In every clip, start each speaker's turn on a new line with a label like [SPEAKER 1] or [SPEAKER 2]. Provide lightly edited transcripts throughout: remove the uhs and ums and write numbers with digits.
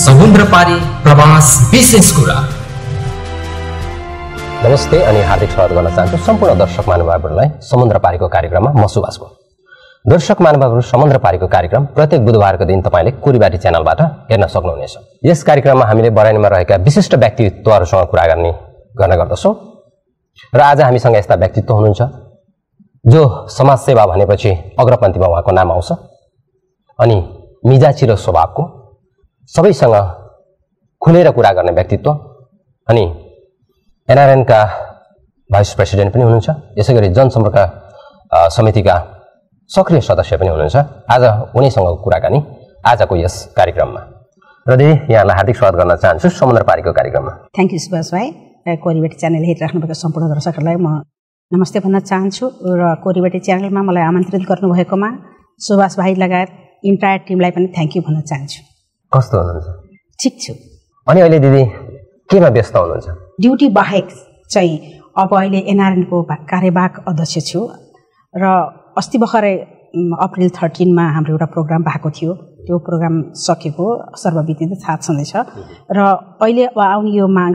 [SPEAKER 1] समुद्रपारी प्रवास विशेष कुरा।
[SPEAKER 2] नमस्ते अनि हार्दिक स्वागत गर्न चाहन्छु सम्पूर्ण दर्शक महानुभावहरूलाई समुद्रपारीको कार्यक्रममा म सुभाषको। दर्शक महानुभावहरू, समुद्रपारीको कार्यक्रम प्रत्येक बुधबारको दिन तपाईले कोरीबारी च्यानलबाट हेर्न सक्नुहुनेछ। यस कार्यक्रममा हामीले बराइनमा रहेका विशिष्ट व्यक्तित्वहरूसँग कुरा गर्ने गर्दछौँ र आज हामीसँग यस्ता व्यक्तित्व हुनुहुन्छ जो समाजसेवा भनेपछि अग्रपन्थीमा उहाँको नाम आउँछ अनि मिजाची र स्वभावको, सबैसँग खुलेर कुरा गर्ने व्यक्तित्व अनि एनआरएन का भाइस प्रेसिडेन्ट पनि हुनुहुन्छ, यसैगरी जनसम्पर्क समितिका सक्रिय सदस्य पनि हुनुहुन्छ। आज उनीसँग कुराकानी आजको यस कार्यक्रममा। र दिदी, यहाँलाई हार्दिक स्वागत गर्न चाहन्छु समुद्रपारीको कार्यक्रममा।
[SPEAKER 3] थ्याङ्क यू सुभाष भाइ। कोरीबारी च्यानल हेरिराख्नुभएका सम्पूर्ण दर्शकहरूलाई म नमस्ते भन्न चाहन्छु र कोरीबारी च्यानलमा मलाई आमन्त्रित गर्नुभएकोमा सुभाष भाइ लगायत इन्टायर टिमलाई पनि थ्याङ्क यू भन्न चाहन्छु।
[SPEAKER 2] कस्तो हुनुहुन्छ?
[SPEAKER 3] ठिक छु।
[SPEAKER 2] अनि अहिले दिदी केमा व्यस्त हुनुहुन्छ?
[SPEAKER 3] ड्युटी बाहेक चाहिँ अब अहिले एनआरएनको कार्यवाहक अध्यक्ष छु र अस्ति भर्खरै अप्रिल 13 मा हाम्रो एउटा प्रोग्राम भएको थियो। त्यो प्रोग्राम सकेको सर्वविदित थाहा छँदैछ र अहिले आउने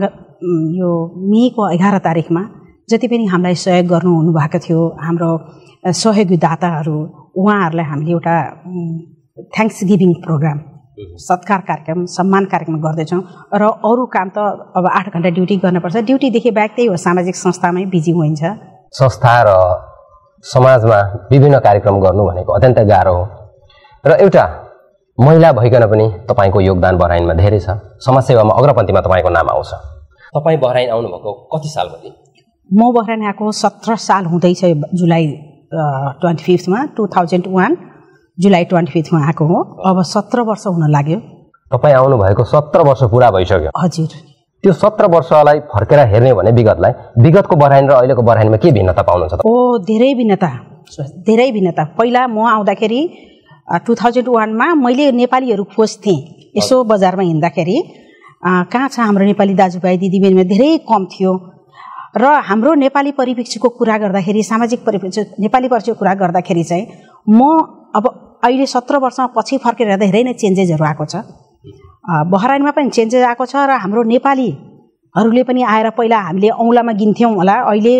[SPEAKER 3] यो मेको 11 तारिखमा जति पनि हामीलाई सहयोग गर्नु हुनुभएको थियो हाम्रो सहयोगी दाताहरू, उहाँहरूलाई हामीले एउटा थ्याङ्क्स गिभिङ प्रोग्राम, सत्कार कार्यक्रम, सम्मान कार्यक्रम गर्दैछौँ र अरू काम त अब 8 घण्टा ड्युटी गर्नुपर्छ। ड्युटीदेखि बाहेक त्यही हो, सामाजिक संस्थामै बिजी हुन्छ।
[SPEAKER 2] संस्था र समाजमा विभिन्न कार्यक्रम गर्नु भनेको अत्यन्त गाह्रो हो र एउटा महिला भइकन पनि तपाईको योगदान बहराइनमा धेरै छ। समाजसेवामा अग्रपन्थीमा तपाईको नाम आउँछ। तपाई बहराइन आउनुभएको कति सालपछि?
[SPEAKER 3] म बहराइन आएको 17 साल हुँदैछ। जुलाई 25 मा 2001 जुलाई 25 मा आएको हो। अब 17 वर्ष हुन लाग्यो।
[SPEAKER 2] तपाई आउनु भएको 17 वर्ष पुरा भइसक्यो।
[SPEAKER 3] हजुर। त्यो
[SPEAKER 2] 17 वर्षलाई फर्केर हेर्ने भने विगतको बहराइन र अहिलेको बहराइनमा के भिन्नता पाउनुहुन्छ?
[SPEAKER 3] धेरै भिन्नता। पहिला म आउँदाखेरि 2001 मा मैले नेपालीहरू खोज्थेँ। यसो बजारमा हिँड्दाखेरि कहाँ छ हाम्रो नेपाली दाजुभाइ दिदीबहिनीमा धेरै कम थियो र हाम्रो नेपाली परिप्रेक्ष्यको कुरा गर्दाखेरि, सामाजिक परिप्रेक्ष्य नेपाली परिप्रेक्ष्यको कुरा गर्दाखेरि चाहिँ म अब अहिले 17 वर्षमा पछि फर्केर हेर्दा धेरै नै चेन्जेसहरू आएको छ। बहराइनमा पनि चेन्जेस आएको छ र हाम्रो नेपालीहरूले पनि आएर पहिला हामीले औँलामा गिन्थ्यौँ होला, अहिले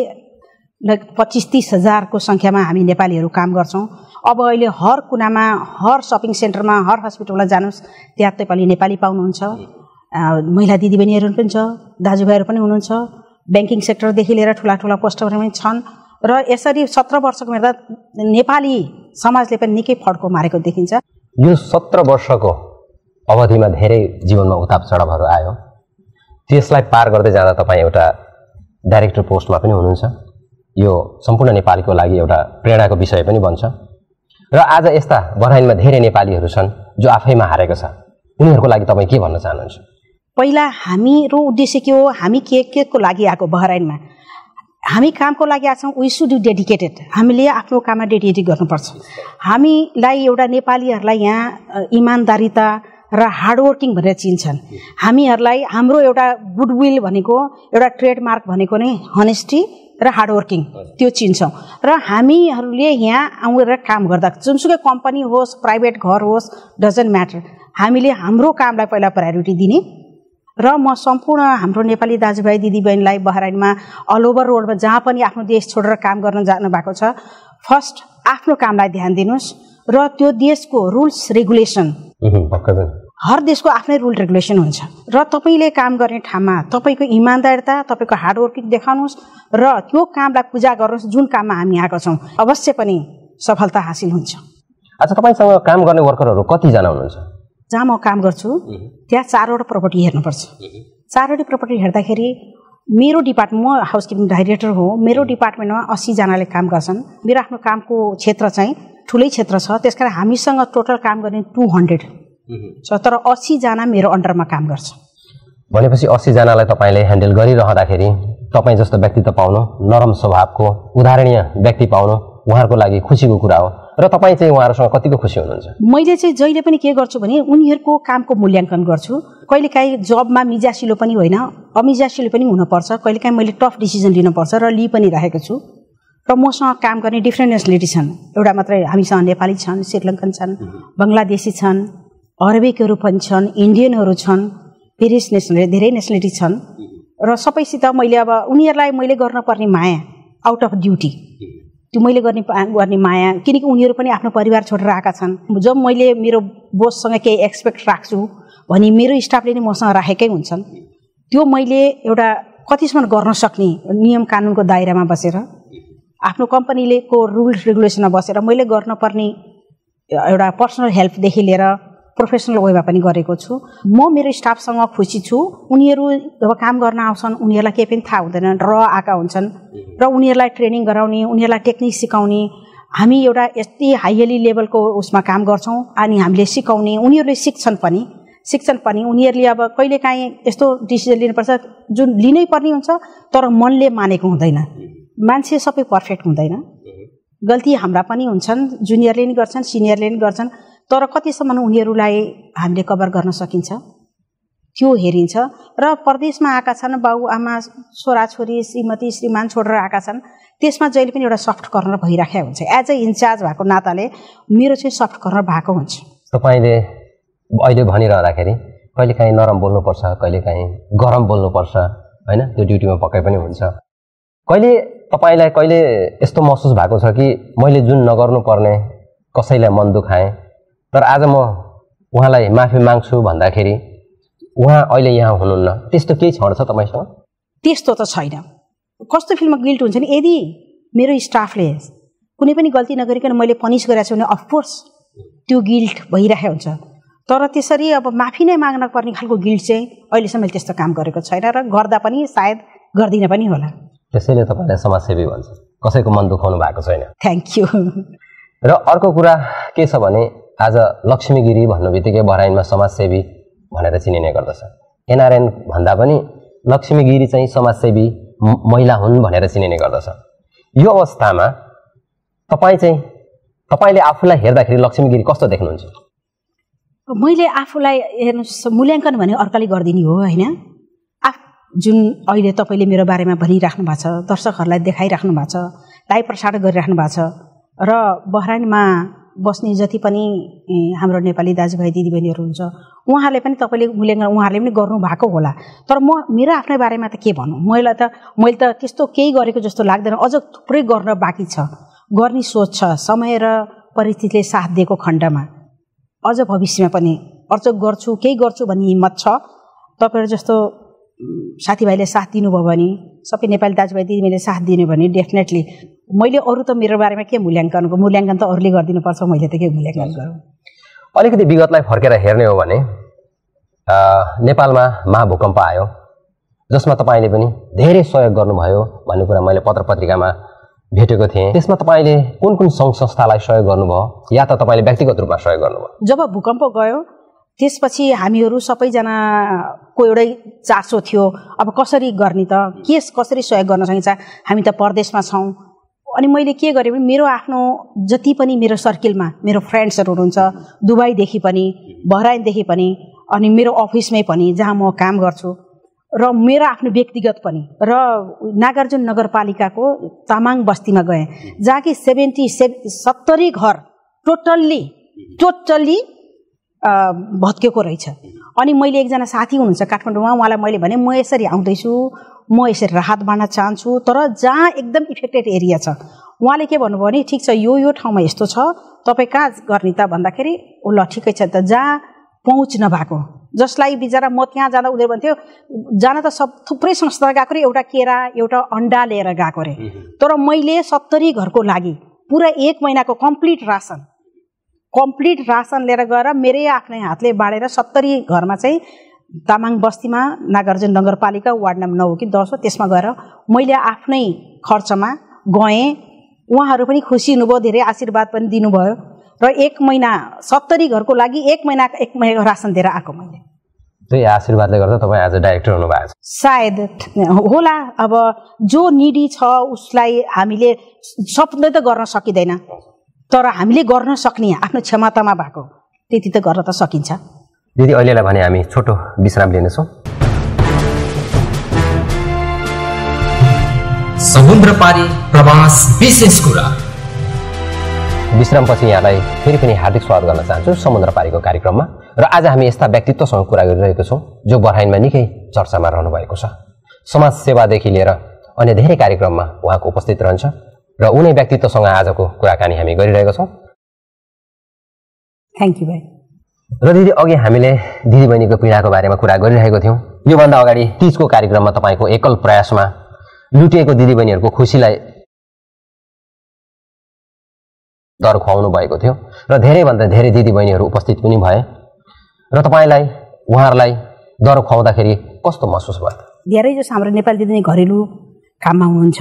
[SPEAKER 3] 25-30 हजारको सङ्ख्यामा हामी नेपालीहरू काम गर्छौँ। अब अहिले हर कुनामा, हर सपिङ सेन्टरमा, हर हस्पिटलमा जानुहोस् त्यहाँ तपाईँले नेपाली पाउनुहुन्छ। महिला दिदीबहिनीहरू पनि छ, दाजुभाइहरू पनि हुनुहुन्छ। ब्याङ्किङ सेक्टरदेखि लिएर ठुला पोस्टहरू पनि छन् र यसरी 17 वर्षको हेर्दा नेपाली समाजले पनि निकै फड्को मारेको देखिन्छ।
[SPEAKER 2] यो 17 वर्षको अवधिमा धेरै जीवनमा उताप चढावहरू आयो। त्यसलाई पार गर्दै जाँदा तपाईँ एउटा डाइरेक्टर पोस्टमा पनि हुनुहुन्छ। यो सम्पूर्ण नेपालीको लागि एउटा प्रेरणाको विषय पनि बन्छ र आज यस्ता बहराइनमा धेरै नेपालीहरू छन् जो आफैमा हारेको छ। उनीहरूको लागि तपाईँ के भन्न चाहनुहुन्छ?
[SPEAKER 3] पहिला हाम्रो उद्देश्य के हो? हामी के को लागि आएको बहराइनमा? हामी कामको लागि आएको छौँ। We should be dedicated. हामीले आफ्नो काममा डेडिकेट गर्नुपर्छ। हामीलाई एउटा नेपालीहरूलाई यहाँ इमान्दारिता र हार्डवर्किङ भनेर चिन्छन्। हामीहरूलाई हाम्रो एउटा गुडविल भनेको, एउटा ट्रेडमार्क भनेको नै हनेस्टी र हार्डवर्किङ, त्यो चिन्छौँ। र हामीहरूले यहाँ आएर काम गर्दा जुनसुकै कम्पनी होस्, प्राइभेट घर होस्, डजन्ट म्याटर, हामीले हाम्रो कामलाई पहिला प्रायोरिटी दिने र म सम्पूर्ण हाम्रो नेपाली दाजुभाइ दिदीबहिनीलाई बहराइनमा अल ओभर रोडमा जहाँ पनि आफ्नो देश छोडेर काम गर्न जानु भएको छ, फर्स्ट आफ्नो कामलाई ध्यान दिनुहोस् र त्यो देशको रुल्स रेगुलेसन, हर देशको आफ्नै रुल रेगुलेसन हुन्छ र तपाईँले काम गर्ने ठाउँमा तपाईँको इमान्दारिता, तपाईँको हार्डवर्किङ देखाउनुहोस् र त्यो कामलाई पूजा गर्नुहोस्। जुन काममा हामी आएको छौँ अवश्य पनि सफलता हासिल हुन्छ।
[SPEAKER 2] अच्छा, तपाईँसँग काम गर्ने वर्करहरू कतिजना हुनुहुन्छ?
[SPEAKER 3] जहाँ म काम गर्छु त्यहाँ 4वटा प्रपर्टी हेर्नुपर्छ। 4वटा प्रपर्टी हेर्दाखेरि मेरो डिपार्टमेन्ट, म हाउसकिपिङ डाइरेक्टर हो, मेरो डिपार्टमेन्टमा 80 जनाले काम गर्छन्। मेरो आफ्नो कामको क्षेत्र चाहिँ ठुलै क्षेत्र छ, त्यसकारण हामीसँग टोटल काम गर्ने 200 छ, तर 80 जना मेरो अन्डरमा काम गर्छ।
[SPEAKER 2] भनेपछि 80 जनालाई तपाईँले ह्यान्डल गरिरहँदाखेरि तपाईँ जस्तो व्यक्तित्व पाउनु, नरम स्वभावको उदाहरणीय व्यक्ति पाउनु उहाँहरूको लागि खुसीको कुरा हो र तपाईँ चाहिँ उहाँहरूसँग कतिको खुसी हुनुहुन्छ?
[SPEAKER 3] मैले चाहिँ जहिले पनि के गर्छु भने उनीहरूको कामको मूल्याङ्कन गर्छु। कहिलेकाहीँ जबमा मिजासिलो पनि होइन, अमिजासिलो पनि हुनुपर्छ। कहिलेकाहीँ मैले टफ डिसिजन लिनुपर्छ र लिइ पनि राखेको छु। र मसँग काम गर्ने डिफ्रेन्ट नेसनालिटी छन्। एउटा मात्रै हामीसँग नेपाली छन्, श्रीलङ्कन छन्, बङ्गलादेशी छन्, अरबिकहरू पनि छन्, इन्डियनहरू छन्, भेरियस नेसनल धेरै नेसनलिटी छन् र सबैसित मैले अब उनीहरूलाई मैले गर्नुपर्ने माया आउट अफ ड्युटी त्यो मैले गर्ने माया, किनकि उनीहरू पनि आफ्नो परिवार छोडेर आएका छन्। जब मैले मेरो बोससँग केही एक्सपेक्ट राख्छु भने मेरो स्टाफले नै मसँग राखेकै हुन्छन्। त्यो मैले एउटा कतिसम्म गर्न सक्ने नियम कानुनको दायरामा बसेर आफ्नो कम्पनीले को रुल्स रेगुलेसनमा बसेर मैले गर्नुपर्ने एउटा पर्सनल हेल्पदेखि लिएर प्रोफेसनल वेमा पनि गरेको छु। म मेरो स्टाफसँग खुसी छु। उनीहरू जब काम गर्न आउँछन् उनीहरूलाई केही पनि थाहा हुँदैन, र आएका हुन्छन् र उनीहरूलाई ट्रेनिङ गराउने, उनीहरूलाई टेक्निक सिकाउने, हामी एउटा यति हाइली लेभलको उसमा काम गर्छौँ अनि हामीले सिकाउने, उनीहरूले सिक्छन् पनि। उनीहरूले अब कहिलेकाहीँ यस्तो डिसिजन लिनुपर्छ जुन लिनै पर्ने हुन्छ तर मनले मानेको हुँदैन। मान्छे सबै पर्फेक्ट हुँदैन, गल्ती हाम्रा पनि हुन्छन्, जुनियरले नि गर्छन्, सिनियरले नि गर्छन्, तर कतिसम्म उनीहरूलाई हामीले कभर गर्न सकिन्छ त्यो हेरिन्छ। र परदेशमा आएका छन् बाबुआमा, छोराछोरी, श्रीमती, श्रीमान छोडेर आएका छन्, त्यसमा जहिले पनि एउटा सफ्ट कर्नर भइराखेको हुन्छ। एज अ इन्चार्ज भएको नाताले मेरो चाहिँ सफ्ट कर्नर भएको हुन्छ।
[SPEAKER 2] तपाईँले अहिले भनिरहँदाखेरि कहिलेकाहीँ नरम बोल्नुपर्छ, कहिलेकाहीँ गरम बोल्नुपर्छ, होइन? त्यो ड्युटीमा पक्कै पनि हुन्छ। तपाईँलाई कहिले यस्तो महसुस भएको छ कि मैले जुन नगर्नुपर्ने कसैलाई मन दुखाएँ तर आज म उहाँलाई माफी माग्छु भन्दाखेरि उहाँ अहिले यहाँ हुनुहुन्न, त्यस्तो केही छ तपाईँसँग?
[SPEAKER 3] त्यस्तो त छैन। कस्तो फिल्ममा गिल्ट हुन्छ नि, यदि मेरो स्टाफले कुनै पनि गल्ती नगरिकन मैले पनिस गरेको छु भने अफकोर्स त्यो गिल्ट भइरहेको हुन्छ, तर त्यसरी अब माफी नै माग्न पर्ने खालको गिल्ट चाहिँ अहिलेसम्म मैले त्यस्तो काम गरेको छैन र गर्दा पनि सायद गर्दिनँ पनि होला।
[SPEAKER 2] त्यसैले तपाईँलाई समाजसेवी भन्छ, कसैको मन दुखाउनु भएको छैन।
[SPEAKER 3] Thank you.
[SPEAKER 2] र अर्को कुरा के छ भने आज लक्ष्मी गिरी भन्नु बित्तिकै बहराइनमा समाजसेवी भनेर चिनिने गर्दछ। एनआरएन भन्दा पनि लक्ष्मी गिरी चाहिँ समाजसेवी महिला हुन् भनेर चिनिने गर्दछ। यो अवस्थामा तपाईँले आफूलाई हेर्दाखेरि लक्ष्मी गिरी कस्तो देख्नुहुन्छ?
[SPEAKER 3] मैले आफूलाई हेर्नुहोस्, मूल्याङ्कन भने अर्काले गरिदिने हो होइन। जुन अहिले तपाईँले मेरो बारेमा भनिराख्नु भएको छ, दर्शकहरूलाई देखाइराख्नु भएको छ, लाइभ प्रसारण गरिराख्नु भएको छ र बहराइनमा बस्ने जति पनि हाम्रो नेपाली दाजुभाइ दिदीबहिनीहरू हुन्छ उहाँहरूले पनि तपाईँले मूल्याङ्कन उहाँहरूले पनि गर्नु भएको होला। तर मेरो आफ्नै बारेमा त के भन्नु, मैले त त्यस्तो केही गरेको जस्तो लाग्दैन। अझ थुप्रै गर्न बाँकी छ, गर्ने सोच छ। समय र परिस्थितिले साथ दिएको खण्डमा अझ भविष्यमा पनि अझ गर्छु, केही गर्छु भन्ने हिम्मत छ। तपाईँहरू जस्तो साथीभाइले साथ दिनुभयो भने, सबै नेपाली दाजुभाइ दिदीबहिनीले साथ दिनु भने डेफिनेटली मैले अरू त मेरो बारेमा के मूल्याङ्कन त अरूले गरिदिनुपर्छ, मैले त के मूल्याङ्कन गरौँ।
[SPEAKER 2] अलिकति विगतलाई फर्केर हेर्ने हो भने नेपालमा महाभूकम्प आयो जसमा तपाईँले पनि धेरै सहयोग गर्नुभयो भन्ने कुरा मैले पत्र पत्रिकामा भेटेको थिएँ। त्यसमा तपाईँले कुन कुन सङ्घ संस्थालाई सहयोग गर्नुभयो या त तपाईँले व्यक्तिगत रूपमा सहयोग गर्नुभयो?
[SPEAKER 3] जब भूकम्प गयो त्यसपछि हामीहरू सबैजनाको एउटै चासो थियो, अब कसरी गर्ने त, कसरी सहयोग गर्न सकिन्छ, हामी त परदेशमा छौँ। अनि मैले के गरेँ भने मेरो आफ्नो जति पनि मेरो सर्कलमा मेरो फ्रेन्ड्सहरू हुनुहुन्छ, दुबईदेखि पनि, बहराइनदेखि पनि, अनि मेरो अफिसमै पनि जहाँ म काम गर्छु र मेरो आफ्नो व्यक्तिगत पनि, र नागार्जुन नगरपालिकाको तामाङ बस्तीमा गएँ जहाँ कि 70 घर टोटल्ली भत्केको रहेछ। अनि मैले एकजना साथी हुनुहुन्छ काठमाडौँमा, उहाँलाई मैले भने म यसरी आउँदैछु, म यसरी राहत बाँड्न चाहन्छु, तर जहाँ एकदम इफेक्टेड एरिया छ उहाँले के भन्नुभयो भने ठिक छ यो ठाउँमा यस्तो छ, तपाईँ कहाँ गर्ने त भन्दाखेरि ल ठिकै छ त, जहाँ पहुँच नभएको जसलाई बिचरा म त्यहाँ जाँदा उनीहरू भन्थ्यो जान त थुप्रै संस्था गएको रे, एउटा केरा एउटा अन्डा लिएर गएको रे, तर मैले 70 घरको लागि पुरा 1 महिनाको कम्प्लिट रासन लिएर गएर मेरै आफ्नै हातले बाँडेर 70 घरमा चाहिँ तामाङ बस्तीमा नागार्जुन नगरपालिका वार्ड नम्बर 9 हो कि 10 हो त्यसमा गएर मैले आफ्नै खर्चमा गएँ। उहाँहरू पनि खुसी हुनुभयो, धेरै आशीर्वाद पनि दिनुभयो र 1 महिना 70 घरको लागि 1 महिनाको रासन दिएर आएको मैले।
[SPEAKER 2] त्यही आशीर्वादले गर्दा तपाईँ आज डाइरेक्टर हुनुभएको छ
[SPEAKER 3] सायद होला। अब जो निडी छ उसलाई हामीले सबै त गर्न सकिँदैन, तर हामीले गर्न सक्ने आफ्नो क्षमतामा भएको त्यति त गर्न त सकिन्छ।
[SPEAKER 2] दिदी अहिलेलाई भने हामी छोटो विश्राम लिनेछौँ।
[SPEAKER 1] समुद्र पारी प्रवास विशेष कुरा।
[SPEAKER 2] विश्रामपछि यहाँलाई फेरि पनि हार्दिक स्वागत गर्न चाहन्छु समुद्र पारीको कार्यक्रममा। र आज हामी यस्ता व्यक्तित्वसँग कुरा गरिरहेको छौँ जो बर्हाइनमा निकै चर्चामा रहनु भएको छ। समाज सेवादेखि लिएर अन्य धेरै कार्यक्रममा उहाँको उपस्थित रहन्छ र उनै व्यक्तित्वसँग आजको कुराकानी हामी गरिरहेका छौँ।
[SPEAKER 3] थ्याङ्क यू भाइ।
[SPEAKER 2] र दिदी अघि हामीले दिदीबहिनीको पीडाको बारेमा कुरा गरिरहेको थियौँ। योभन्दा अगाडि तीजको कार्यक्रममा तपाईँको एकल प्रयासमा लुटिएको दिदीबहिनीहरूको खुसीलाई दर खुवाउनु भएको थियो र धेरैभन्दा धेरै दिदीबहिनीहरू उपस्थित पनि भए र तपाईँलाई उहाँहरूलाई दर खुवाउँदाखेरि कस्तो महसुस भयो?
[SPEAKER 3] धेरै जसो हाम्रो नेपाली दिदी घरेलु काममा हुनुहुन्छ,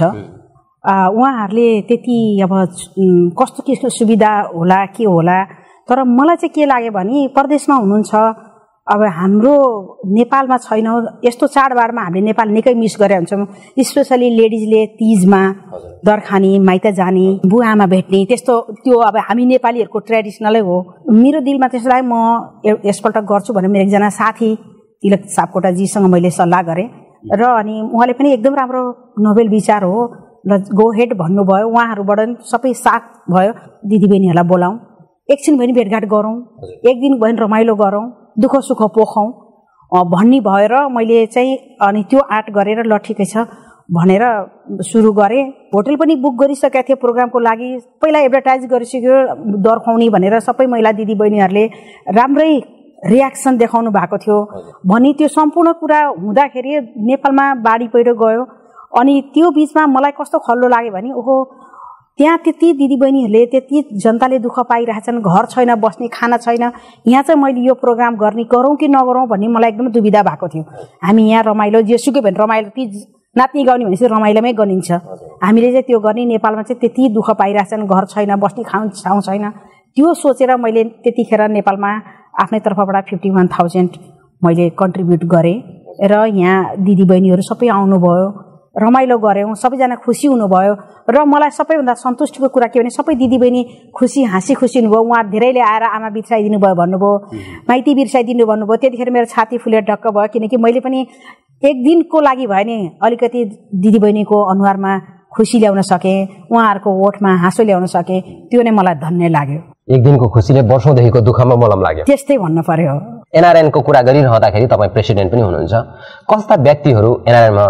[SPEAKER 3] उहाँहरूले त्यति अब कस्तो के सुविधा होला के होला, तर मलाई चाहिँ के लाग्यो भने परदेशमा हुनुहुन्छ, अब हाम्रो नेपालमा छैन। यस्तो चाडबाडमा हामीले नेपाल निकै मिस गरेर हुन्छौँ। स्पेसली लेडिजले तीजमा दर खाने, माइत जाने, बुवा आमा भेट्ने, त्यस्तो त्यो अब हामी नेपालीहरूको ट्रेडिसनलै हो। मेरो दिलमा त्यस्तो लाग्यो म यसपल्ट गर्छु भनेर मेरो एकजना साथी तिलक सापकोटाजीसँग मैले सल्लाह गरेँ र अनि उहाँले पनि एकदम राम्रो नोबेल विचार हो र गो हेड भन्नुभयो। उहाँहरूबाट सबै साथ भयो, दिदीबहिनीहरूलाई बोलाउँ, एकछिन भयो नि भेटघाट गरौँ, एक दिन भयो नि रमाइलो गरौँ, दुःख सुख पोखौँ भन्ने भएर मैले चाहिँ अनि त्यो आँट गरेर ल ठिकै छ भनेर सुरु गरेँ। होटल पनि बुक गरिसकेको थिएँ प्रोग्रामको लागि, पहिला एडभर्टाइज गरिसक्यो दर खुवाउने भनेर। सबै महिला दिदीबहिनीहरूले राम्रै रियाक्सन देखाउनु भएको थियो भने त्यो सम्पूर्ण कुरा हुँदाखेरि नेपालमा बाढी पहिरो गयो। अनि त्यो बिचमा मलाई कस्तो खल्लो लाग्यो भने ओहो त्यहाँ त्यति दिदीबहिनीहरूले त्यति जनताले दुःख पाइरहेछन्, घर छैन, बस्ने खाना छैन, यहाँ चाहिँ मैले यो प्रोग्राम गर्ने गरौँ कि नगरौँ भन्ने मलाई एकदम दुविधा भएको थियो। हामी यहाँ रमाइलो जेसुकै भने रमाइलो तीज नाच्ने गाउने भनेपछि रमाइलोमै गनिन्छ, हामीले चाहिँ त्यो गर्ने नेपालमा चाहिँ त्यति दुःख पाइरहेछन्, घर छैन, बस्ने ठाउँ छैन। त्यो सोचेर मैले त्यतिखेर नेपालमा आफ्नै तर्फबाट 51,000 मैले कन्ट्रिब्युट गरेँ र यहाँ दिदीबहिनीहरू सबै आउनुभयो, रमाइलो गऱ्यौँ, सबैजना खुसी हुनुभयो। र मलाई सबैभन्दा सन्तुष्टिको कुरा के भने सबै दिदीबहिनी खुसी हाँसी खुसी हुनुभयो। उहाँ धेरैले आएर आमा बिर्साइदिनु भयो भन्नुभयो, माइती बिर्साइदिनु भन्नुभयो। त्यतिखेर मेरो छाती फुलेर ढक्क भयो, किनकि मैले पनि एक दिनको लागि भयो नि अलिकति दिदीबहिनीको अनुहारमा खुसी ल्याउन सकेँ, उहाँहरूको ओठमा हाँसो ल्याउन सकेँ, त्यो नै मलाई धन्य लाग्यो।
[SPEAKER 2] एक दिनको खुसीले वर्षौँदेखिको दुःखमा मलम लाग्यो, त्यस्तै
[SPEAKER 3] भन्नु पर्यो।
[SPEAKER 2] एनआरएनको कुरा गरिरहँदाखेरि तपाईँ प्रेसिडेन्ट पनि हुनुहुन्छ, कस्ता व्यक्तिहरू एनआरएनमा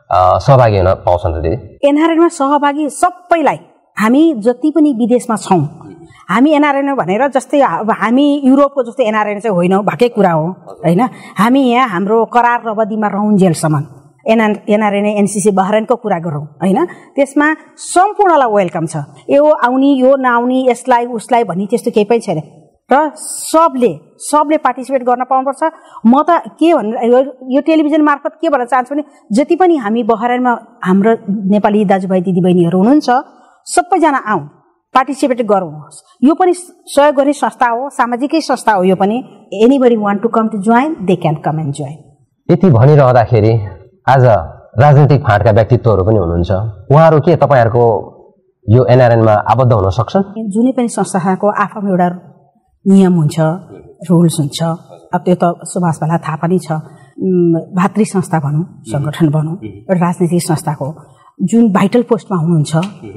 [SPEAKER 2] सहभागी हुन पाउँछन् त दिदी?
[SPEAKER 3] एनआरएनमा सहभागी सबैलाई, हामी जति पनि विदेशमा छौँ, हामी एनआरएन भनेर जस्तै अब हामी युरोपको जस्तो एनआरएन चाहिँ होइनौँ, भएकै कुरा हो होइन। हामी यहाँ हाम्रो करार अवधिमा रहन्जेलसम्म एनआरएन एनसीसी बहराइनको कुरा गरौँ होइन, त्यसमा सम्पूर्णलाई वेलकम छ। यो आउने यो नआउने यसलाई उसलाई भन्ने त्यस्तो केही पनि छैन र सबले पार्टिसिपेट गर्न पाउनुपर्छ। म त के यो टेलिभिजन मार्फत के भन्न चाहन्छु भने जति पनि हामी बहराइनमा हाम्रो नेपाली दाजुभाइ दिदीबहिनीहरू हुनुहुन्छ सबैजना आउँ, पार्टिसिपेट गरौँ। यो पनि सहयोग गर्ने संस्था हो, सामाजिकै संस्था हो। यो पनि anybody want to come to join, they can come and join.
[SPEAKER 2] यति भनिरहँदाखेरि आज राजनीतिक फाँटका व्यक्तित्वहरू पनि हुनुहुन्छ, उहाँहरू के तपाईँहरूको यो एनआरएनमा आबद्ध हुन सक्छन्?
[SPEAKER 3] जुनै पनि संस्थाको आफ्नो एउटा नियम हुन्छ, रुल्स हुन्छ। अब त्यो त सुभाषवाला थाहा पनि छ। भातृ संस्था भनौँ, सङ्गठन भनौँ, राजनीतिक संस्थाको जुन भाइटल पोस्टमा हुनुहुन्छ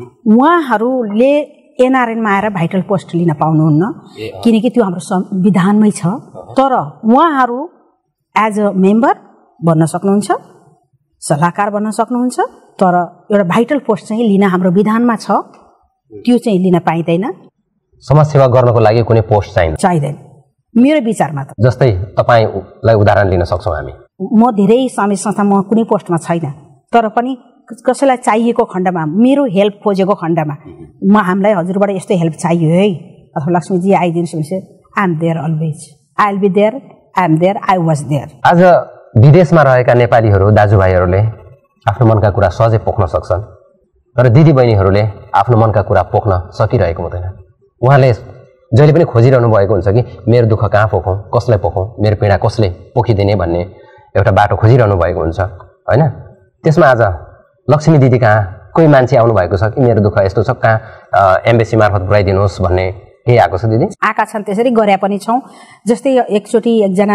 [SPEAKER 3] उहाँहरूले एनआरएनमा आएर भाइटल पोस्ट लिन पाउनुहुन्न, किनकि त्यो हाम्रो संविधानमै छ। तर उहाँहरू एज अ मेम्बर बन्न सक्नुहुन्छ, सल्लाहकार बन्न सक्नुहुन्छ, तर एउटा भाइटल पोस्ट चाहिँ लिन हाम्रो विधानमा छ, त्यो चाहिँ लिन पाइँदैन।
[SPEAKER 2] समाजसेवा गर्नको लागि कुनै पोस्ट
[SPEAKER 3] चाहिँदैन मेरो विचारमा। त
[SPEAKER 2] जस्तै तपाईँलाई उदाहरण लिन सक्छौँ हामी,
[SPEAKER 3] म धेरै सामाजिक संस्था म कुनै पोस्टमा छैन, तर पनि कसैलाई चाहिएको खण्डमा, मेरो हेल्प खोजेको खण्डमा हामीलाई हजुरबाट यस्तो हेल्प चाहियो है अथवा लक्ष्मीजी आइदिनुहोस् भने I am there always, I will be there, I am there, I was there.
[SPEAKER 2] आज विदेशमा रहेका नेपालीहरू दाजुभाइहरूले आफ्नो मनका कुरा सहजै पोख्न सक्छन्, तर दिदीबहिनीहरूले आफ्नो मनका कुरा पोख्न सकिरहेको हुँदैन। उहाँले जहिले पनि खोजिरहनु भएको हुन्छ कि मेरो दुःख कहाँ पोखौँ, कसलाई पोखौँ, मेरो पीडा कसले पोखिदिने भन्ने एउटा बाटो खोजिरहनु भएको हुन्छ होइन। त्यसमा आज लक्ष्मी दिदी कहाँ कोही मान्छे आउनु भएको छ कि मेरो दुःख यस्तो छ, कहाँ एम्बेसी मार्फत पुऱ्याइदिनुहोस् भन्ने केही आएको छ दिदी?
[SPEAKER 3] आएका छन्, त्यसरी गरे पनि छौँ। जस्तै एकचोटि एकजना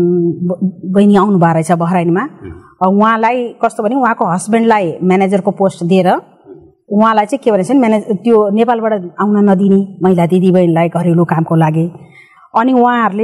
[SPEAKER 3] बहिनी आउनु भएको रहेछ बहराइनमा, उहाँलाई कस्तो भने उहाँको हस्बेन्डलाई म्यानेजरको पोस्ट दिएर उहाँलाई चाहिँ के भनेछ त्यो नेपालबाट आउन नदिने महिला दिदीबहिनीलाई घरेलु कामको लागि। अनि उहाँहरूले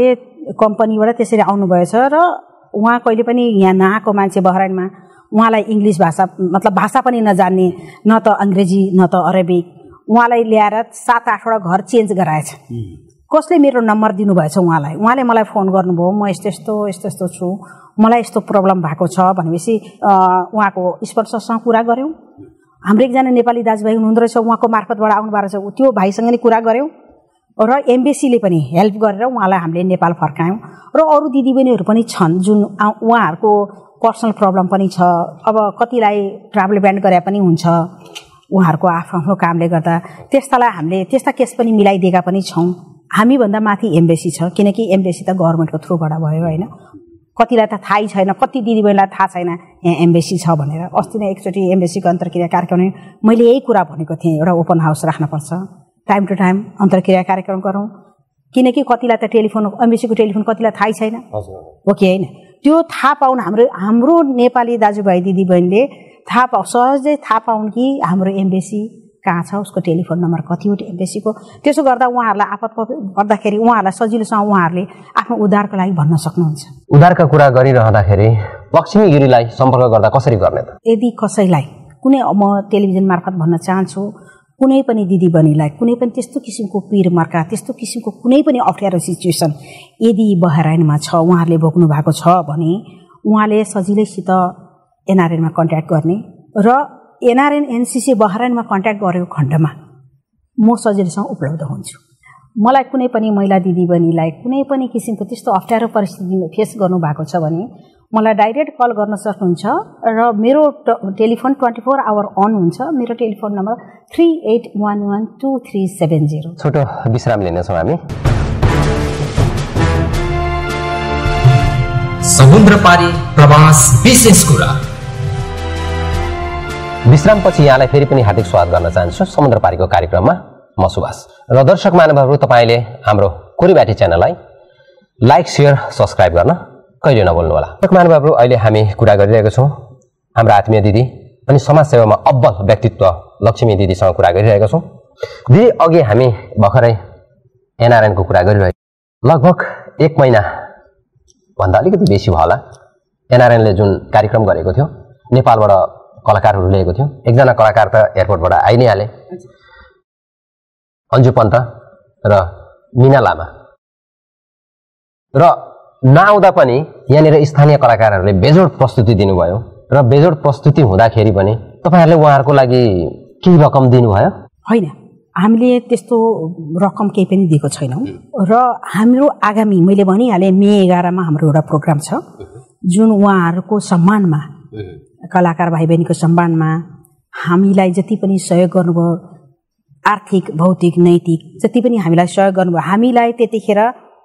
[SPEAKER 3] कम्पनीबाट त्यसरी आउनुभएछ र उहाँ कहिले पनि यहाँ नआएको मान्छे बहराइनमा, उहाँलाई इङ्ग्लिस भाषा मतलब भाषा पनि नजान्ने, न त अङ्ग्रेजी न त अरबिक, उहाँलाई ल्याएर 7-8 वटा घर चेन्ज गराएछ। कसले मेरो नम्बर दिनुभएछ उहाँलाई, उहाँले मलाई फोन गर्नुभयो, म यस्तो यस्तो छु, मलाई यस्तो प्रब्लम भएको छ भनेपछि उहाँको स्पोन्सरसँग कुरा गऱ्यौँ। हाम्रो एकजना नेपाली दाजुभाइ हुनुहुँदो रहेछ, उहाँको मार्फतबाट आउनु भएको छ, त्यो भाइसँग नि कुरा गऱ्यौँ र एम्बेसीले पनि हेल्प गरेर उहाँलाई हामीले नेपाल फर्कायौँ। र अरू दिदीबहिनीहरू पनि छन् जुन उहाँहरूको पर्सनल प्रब्लम पनि छ। अब कतिलाई ट्राभल ब्यान गरे पनि हुन्छ उहाँहरूको आफ्नो कामले गर्दा, त्यस्तालाई हामीले त्यस्ता केस पनि मिलाइदिएका पनि छौँ। हामीभन्दा माथि एम्बेसी छ, किनकि एम्बेसी त गभर्मेन्टको थ्रुबाट भयो होइन। कतिलाई त थाहै छैन, कति दिदीबहिनीलाई थाहा छैन यहाँ एम्बेसी छ भनेर। अस्ति नै एकचोटि एम्बेसीको अन्तर्क्रिया कार्यक्रम मैले यही कुरा भनेको थिएँ, एउटा ओपन हाउस राख्नुपर्छ, टाइम टु टाइम अन्तर्क्रिया कार्यक्रम गरौँ, किनकि कतिलाई त टेलिफोन एम्बेसीको टेलिफोन कतिलाई थाहै छैन हो कि होइन। त्यो थाहा पाउन हाम्रो नेपाली दाजुभाइ दिदीबहिनीले सहजै थाहा पाउन् कि हाम्रो एम्बेसी कहाँ छ, उसको टेलिफोन नम्बर कति हो एम्बेसीको। त्यसो गर्दा उहाँहरूलाई आपत पर्दाखेरि उहाँहरूलाई सजिलोसँग उहाँहरूले आफ्नो उद्धारको लागि भन्न सक्नुहुन्छ।
[SPEAKER 2] उद्धारका कुरा गरिरहँदाखेरि लक्ष्मी गिरीलाई सम्पर्क गर्दा कसरी गर्ने त?
[SPEAKER 3] यदि कसैलाई कुनै म टेलिभिजन मार्फत भन्न चाहन्छु, कुनै पनि दिदीबहिनीलाई कुनै पनि त्यस्तो किसिमको पीर मर्का, त्यस्तो किसिमको कुनै पनि अप्ठ्यारो सिचुएसन यदि बहराइनमा छ, उहाँहरूले भोग्नु भएको छ भने उहाँले सजिलैसित एनआरएनमा कन्ट्याक्ट गर्ने र एनआरएन एनसीसी बहराइनमा कन्ट्याक्ट गरेको खण्डमा म सजिलोसँग उपलब्ध हुन्छु। मलाई कुनै पनि महिला दिदीबहिनीलाई कुनै पनि किसिमको त्यस्तो अप्ठ्यारो परिस्थिति फेस गर्नुभएको छ भने मलाई डाइरेक्ट कल गर्न सक्नुहुन्छ र मेरो टेलिफोन 24 आवर अन हुन्छ। मेरो टेलिफोन नम्बर 38112370।
[SPEAKER 2] छोटो विश्राम लिनेछौँ हामी।
[SPEAKER 1] समुद्र पारी प्रवास विशेष कुरा।
[SPEAKER 2] विश्रामपछि यहाँलाई फेरि पनि हार्दिक स्वागत गर्न चाहन्छु समुद्र पारीको कार्यक्रममा। म सुभाष र दर्शक महानुभावहरू, तपाईँले हाम्रो कोरीबाटी च्यानललाई लाइक, सेयर, सब्सक्राइब गर्न कहिले नभुल्नु होला। दर्शक महानुभावहरू, अहिले हामी कुरा गरिरहेका छौँ हाम्रो आत्मीय दिदी अनि समाजसेवामा अब्बल व्यक्तित्व लक्ष्मी दिदीसँग कुरा गरिरहेका छौँ। दिदी, अघि हामी भर्खरै एनआरएनको कुरा गरिरहेको, लगभग 1 महिना भन्दा अलिकति बेसी भयो होला, एनआरएनले जुन कार्यक्रम गरेको थियो, नेपालबाट कलाकारहरू ल्याएको थियो। एकजना कलाकार त एयरपोर्टबाट आइ नै हाले, अन्जु पन्त र मिना लामा, र नआउँदा पनि यहाँनिर स्थानीय कलाकारहरूले बेजोड प्रस्तुति दिनुभयो र बेजोड प्रस्तुति हुँदाखेरि पनि तपाईँहरूले उहाँहरूको लागि केही रकम दिनुभयो?
[SPEAKER 3] होइन, हामीले त्यस्तो रकम केही पनि दिएको छैनौँ र हाम्रो आगामी मैले भनिहालेँ मे 11 मा हाम्रो एउटा प्रोग्राम छ जुन उहाँहरूको सम्मानमा, कलाकार भाइ बहिनीको सम्मानमा हामीलाई जति पनि सहयोग गर्नुभयो, आर्थिक, भौतिक, नैतिक जति पनि हामीलाई सहयोग गर्नुभयो, हामीलाई त्यतिखेर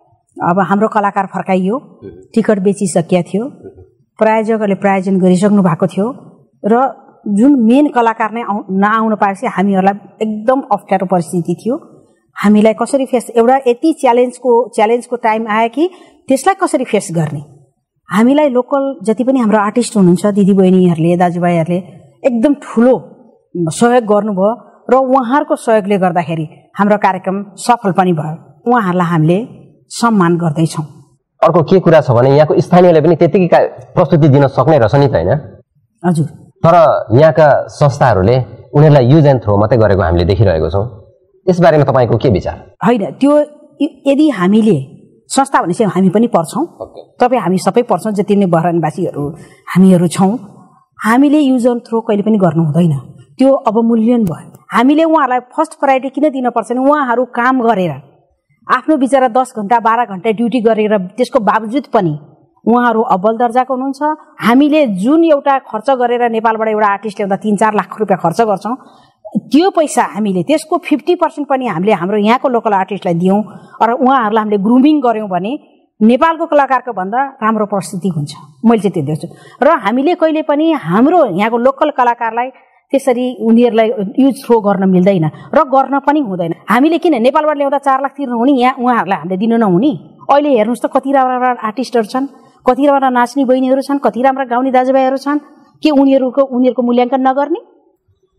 [SPEAKER 3] अब हाम्रो कलाकार फर्काइयो, टिकट बेचिसकेका थियो, प्रायोजकहरूले प्रायोजन गरिसक्नु भएको थियो र जुन मेन कलाकार नै नआउन पाएपछि हामीहरूलाई एकदम अप्ठ्यारो परिस्थिति थियो। हामीलाई कसरी फेस, एउटा यति च्यालेन्जको टाइम आयो कि त्यसलाई कसरी फेस गर्ने। हामीलाई लोकल जति पनि हाम्रो आर्टिस्ट हुनुहुन्छ दिदीबहिनीहरूले, दाजुभाइहरूले एकदम ठुलो सहयोग गर्नुभयो र उहाँहरूको सहयोगले गर्दाखेरि हाम्रो कार्यक्रम सफल पनि भयो। उहाँहरूलाई हामीले सम्मान गर्दैछौँ।
[SPEAKER 2] अर्को के कुरा छ भने यहाँको स्थानीयले पनि त्यतिकै प्रस्तुति दिन सक्ने रहेछ नि त, होइन?
[SPEAKER 3] हजुर।
[SPEAKER 2] तर यहाँका संस्थाहरूले उनीहरूलाई युज एन्ड थ्रो मात्रै गरेको हामीले देखिरहेको छौँ। यसबारेमा तपाईँको के विचार?
[SPEAKER 3] होइन, त्यो यदि हामीले संस्था भनेपछि हामी पनि पर्छौँ, तपाईँ हामी सबै पर्छौँ, जति नै बहराइनवासीहरू हामीहरू छौँ। हामीले युज एन्ड थ्रो कहिले पनि गर्नु हुँदैन, त्यो अवमूल्यन भयो। हामीले उहाँहरूलाई फर्स्ट प्रायोरिटी किन दिनुपर्छ भने उहाँहरू काम गरेर आफ्नो बिचरा 10 घण्टा 12 घण्टा ड्युटी गरेर त्यसको बावजुद पनि उहाँहरू अब्बल दर्जाको हुनुहुन्छ। हामीले जुन एउटा खर्च गरेर नेपालबाट एउटा आर्टिस्ट ल्याउँदा 3-4 लाख रुपियाँ खर्च गर्छौँ, त्यो पैसा हामीले त्यसको 50% पनि हामीले हाम्रो यहाँको लोकल आर्टिस्टलाई दियौँ र उहाँहरूलाई हामीले ग्रुमिङ गऱ्यौँ भने नेपालको कलाकारको भन्दा राम्रो परिस्थिति हुन्छ। मैले चाहिँ त्यो देख्छु र हामीले कहिले पनि हाम्रो यहाँको लोकल कलाकारलाई त्यसरी उनीहरूलाई युज थ्रो गर्न मिल्दैन र गर्न पनि हुँदैन। हामीले किन नेपालबाट ल्याउँदा 4 लाख तिर्नु हुने, यहाँ उहाँहरूलाई हामीले दिन नहुने। अहिले हेर्नुहोस् त कति राम्रा आर्टिस्टहरू छन्, कति राम्रा नाच्ने बहिनीहरू छन्, कति राम्रा गाउने दाजुभाइहरू छन्, के उनीहरूको मूल्याङ्कन नगर्ने?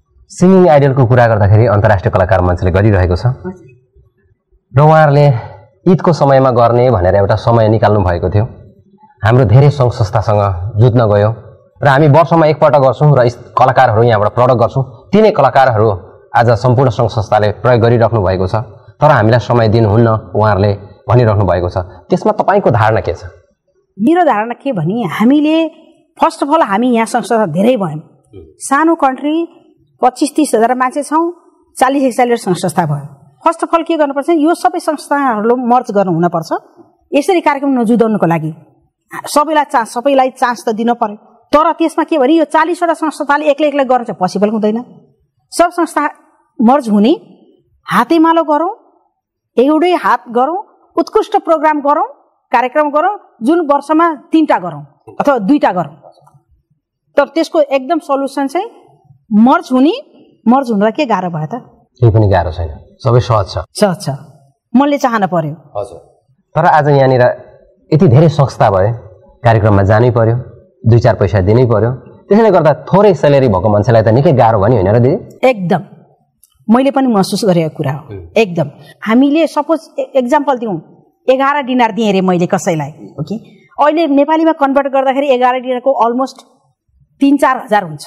[SPEAKER 2] सिङ्गिङ आइडलको कुरा गर्दाखेरि अन्तर्राष्ट्रिय कलाकार मञ्चले गरिरहेको छ र उहाँहरूले ईदको समयमा गर्ने भनेर एउटा समय निकाल्नु भएको थियो। हाम्रो धेरै सङ्घ संस्थासँग जुझ्न गयो र हामी वर्षमा एकपल्ट गर्छौँ र कलाकारहरू यहाँबाट प्रडक्ट गर्छौँ। तिनै कलाकारहरू आज सम्पूर्ण सङ्घ संस्थाले प्रयोग गरिराख्नु भएको छ, तर हामीलाई समय दिनुहुन्न उहाँहरूले भनिराख्नु भएको छ। त्यसमा तपाईँको धारणा के छ?
[SPEAKER 3] मेरो धारणा के भने हामीले फर्स्ट अफ अल हामी यहाँ सङ्घ संस्था धेरै भयौँ। सानो कन्ट्री 25-30 हजार मान्छे छौँ, 40-41 सङ्घ संस्था भयो। फर्स्ट अफ अल के गर्नुपर्छ, यो सबै संस्थाहरू मर्ज गर्नु हुनपर्छ। यसरी कार्यक्रम नजुदाउनुको लागि सबैलाई चान्स त दिन पर्यो। तर त्यसमा के भने यो 40वटा संस्थाले एक्लै गर्न चाहिँ पोसिबल हुँदैन। सब संस्था मर्ज हुने, हातेमालो गरौँ, एउटै हात गरौँ, उत्कृष्ट प्रोग्राम गरौँ, कार्यक्रम गरौँ, जुन वर्षमा 3टा गरौँ अथवा 2टा गरौँ। तर त्यसको एकदम सल्युसन चाहिँ मर्ज हुनलाई के गाह्रो भयो त?
[SPEAKER 2] केही पनि गाह्रो छैन, सबै सहज
[SPEAKER 3] छ। मनले चाहन पर्यो।
[SPEAKER 2] हजुर। तर आज यहाँनिर यति धेरै संस्था भए, कार्यक्रममा जानै पर्यो, 2-4 पैसा दिनै पर्यो। त्यसैले गर्दा थोरै स्यालेरी भएको मान्छेलाई त निकै गाह्रो भयो नि, होइन र दिदी? एकदम
[SPEAKER 3] मैले पनि महसुस गरेको कुरा हो। एकदम हामीले सपोज एक्जाम्पल दिउँ, 11 डिनर दिएँ अरे मैले कसैलाई, ओके। अहिले नेपालीमा कन्भर्ट गर्दाखेरि 11 डिनरको अलमोस्ट 3-4 हजार हुन्छ।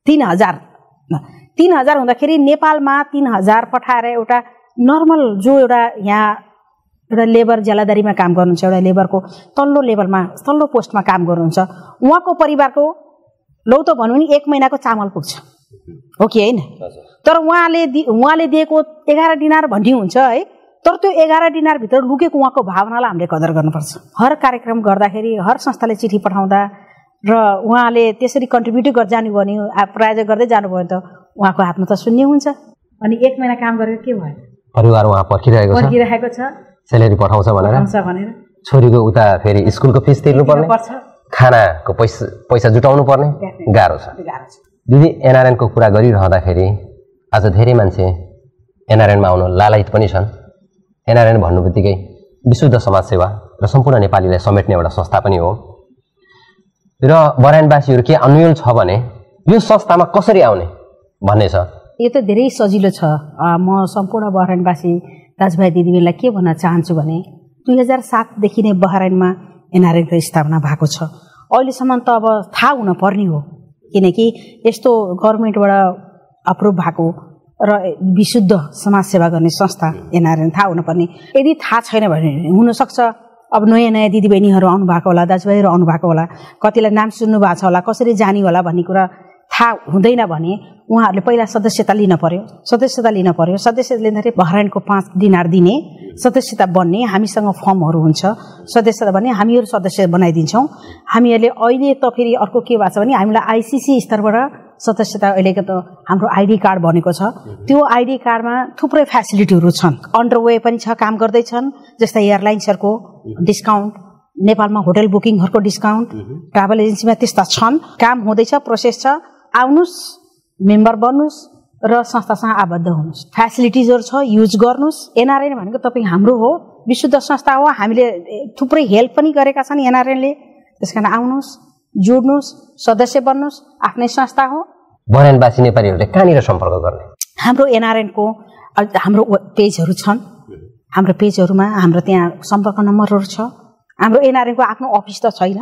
[SPEAKER 3] 3,000 हुँदाखेरि नेपालमा 3,000 पठाएर एउटा नर्मल जो एउटा यहाँ एउटा लेबर ज्यालादारीमा काम गर्नुहुन्छ, एउटा लेबरको तल्लो पोस्टमा काम गर्नुहुन्छ, उहाँको परिवारको लौ त भनौँ नि 1 महिनाको चामल पुग्छ, हो कि होइन? तर उहाँले दिएको 11 डिनर भन्ने हुन्छ है। तर त्यो 11 डिनरभित्र लुकेको उहाँको भावनालाई हामीले कदर गर्नुपर्छ। हर कार्यक्रम गर्दाखेरि, हर संस्थाले चिठी पठाउँदा र उहाँले त्यसरी कन्ट्रिब्युट जानुभयो भने, प्रायोजक गर्दै जानुभयो भने त उहाँको हातमा त शून्य हुन्छ। अनि 1 महिना काम गरेर के भयो?
[SPEAKER 2] परिवार उहाँ पर्खिरहेको छ, सेलेरी पठाउँछ भनेर। छोरीको उता फेरि स्कुलको फिस तिर्नु पर्ने, खानाको पैसा जुटाउनु पर्ने, गाह्रो छ। दिदी, एनआरएनको कुरा गरिरहँदाखेरि आज धेरै मान्छे एनआरएनमा आउन लालायित पनि छन्। एनआरएन भन्नु बित्तिकै विशुद्ध समाजसेवा र सम्पूर्ण नेपालीलाई समेट्ने एउटा संस्था पनि हो र बराइनवासीहरू के अन्यल छ भने यो संस्थामा कसरी आउने भन्ने छ।
[SPEAKER 3] यो त धेरै सजिलो छ। म सम्पूर्ण बहराइनवासी दाजुभाइ दिदीबहिनीलाई के भन्न चाहन्छु भने 2007 देखि नै बहराइनमा एनआरएनको स्थापना भएको छ। अहिलेसम्म त अब थाहा हुन पर्ने हो, किनकि यस्तो गभर्मेन्टबाट अप्रुभ भएको र विशुद्ध समाजसेवा गर्ने संस्था एनआरएन थाहा हुनुपर्ने। यदि थाहा छैन भने हुनसक्छ अब नयाँ दिदीबहिनीहरू आउनु भएको होला, दाजुभाइहरू आउनु भएको होला, कतिलाई नाम सुन्नु भएको छ होला, कसरी जाने होला भन्ने कुरा थाहा हुँदैन भने उहाँहरूले पहिला सदस्यता लिन पर्यो। सदस्यता लिँदाखेरि बहराइनको 5 डिनर दिने, सदस्यता बन्ने, हामीसँग फर्महरू हुन्छ। सदस्यता बन्ने हामीहरू सदस्य बनाइदिन्छौँ। हामीहरूले अहिले त फेरि अर्को के भएको छ भने हामीलाई आइसिसी स्तरबाट सदस्यता अहिलेको त हाम्रो आइडी कार्ड बनेको छ। त्यो आइडी कार्डमा थुप्रै फेसिलिटीहरू छन्। अन्डरवे पनि छ, काम गर्दैछन्, जस्तै एयरलाइन्सहरूको डिस्काउन्ट, नेपालमा होटल बुकिङहरूको डिस्काउन्ट, ट्राभल एजेन्सीमा त्यस्ता छन्। काम हुँदैछ, प्रोसेस छ। आउनुहोस्, मेम्बर बन्नुहोस् र संस्थासँग आबद्ध हुनुहोस्। फेसिलिटिजहरू छ, युज गर्नुहोस्। एनआरएन भनेको तपाईँ हाम्रो हो, विशुद्ध संस्था हो। हामीले थुप्रै हेल्प पनि गरेका छन् एनआरएनले। त्यस कारण आउनुहोस्, जोड्नुहोस्, सदस्य बन्नुहोस्, आफ्नै संस्था हो।
[SPEAKER 2] बहराइनवासी नेपालीहरूले कहाँनिर सम्पर्क गर्ने? हाम्रो
[SPEAKER 3] एनआरएनको हाम्रो पेजहरू छन्। हाम्रो पेजहरूमा हाम्रो त्यहाँ सम्पर्क नम्बरहरू छ। हाम्रो एनआरएनको आफ्नो अफिस त छैन,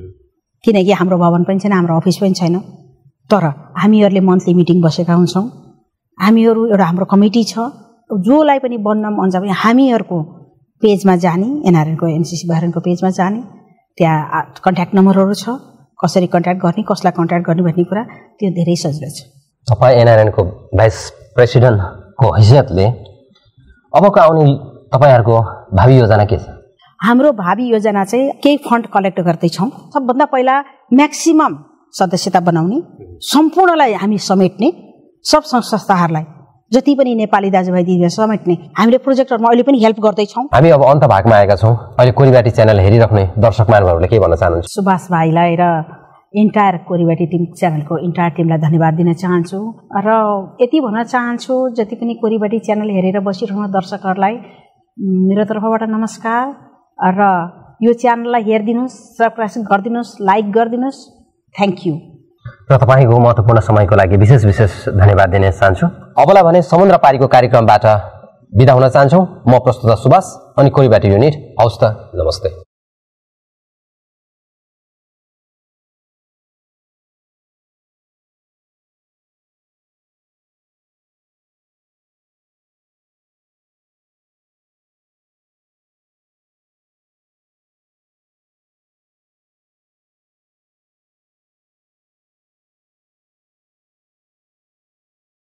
[SPEAKER 3] किनकि हाम्रो भवन पनि छैन, हाम्रो अफिस पनि छैन। तर हामीहरूले मन्थली मिटिङ बसेका हुन्छौँ। हामीहरू एउटा हाम्रो कमिटी छ, जोलाई पनि बन्न मन छ भने हामीहरूको पेजमा जाने, एनआरएनको एनसिसी बहराइनको पेजमा जाने, त्यहाँ कन्ट्याक्ट नम्बरहरू छ, कसरी कन्ट्याक्ट गर्ने, कसलाई कन्ट्याक्ट गर्ने भन्ने कुरा त्यो धेरै सजिलो छ।
[SPEAKER 2] तपाईँ एनआरएनको भाइस प्रेसिडेन्टको हैसियतले अबको आउने तपाईँहरूको भावी योजना के छ?
[SPEAKER 3] हाम्रो भावी योजना चाहिँ केही फन्ड कलेक्ट गर्दैछौँ। सबभन्दा पहिला म्याक्सिमम सदस्यता बनाउने, सम्पूर्णलाई हामी समेट्ने, सब संस्थाहरूलाई जति पनि नेपाली दाजुभाइ दिदीबहिनी समेट्ने हामीले प्रोजेक्टहरूमा अहिले पनि हेल्प गर्दैछौँ।
[SPEAKER 2] हामी अब अन्त भागमा आएका छौँ। अहिले कोरिबाटी च्यानल हेरिराख्ने दर्शक महानुभावहरूले के भन्न चाहनुहुन्छ?
[SPEAKER 3] सुभाष भाइलाई र इन्टायर कोरिबाटी टिम च्यानलको इन्टायर टिमलाई धन्यवाद दिन चाहन्छु र यति भन्न चाहन्छु जति पनि कोरिबाटी च्यानल हेरेर बसिरहनु दर्शकहरूलाई मेरो तर्फबाट नमस्कार र यो च्यानललाई हेरिदिनुहोस्, सब्सक्राइब गरिदिनुहोस्, लाइक गरिदिनुहोस्। Thank you.
[SPEAKER 2] र तपाईँको महत्त्वपूर्ण समयको लागि विशेष धन्यवाद दिन चाहन्छु। अबलाई भने समुद्र पारीको कार्यक्रमबाट बिदा हुन चाहन्छौँ। म प्रस्तुता सुभाष अनि कोरिबाटी युनिट। हौस् त, नमस्ते।